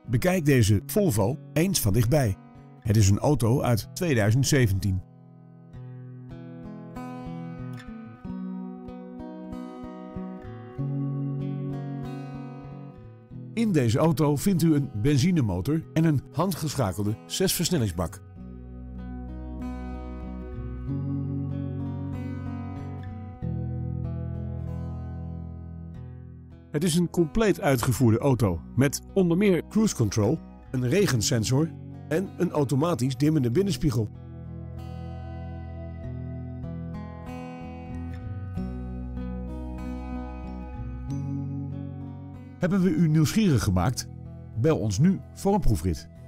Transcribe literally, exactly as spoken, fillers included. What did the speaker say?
Bekijk deze Volvo eens van dichtbij. Het is een auto uit tweeduizend zeventien. In deze auto vindt u een benzinemotor en een handgeschakelde zesversnellingsbak. Het is een compleet uitgevoerde auto met onder meer cruise control, een regensensor en een automatisch dimmende binnenspiegel. Hebben we u nieuwsgierig gemaakt? Bel ons nu voor een proefrit.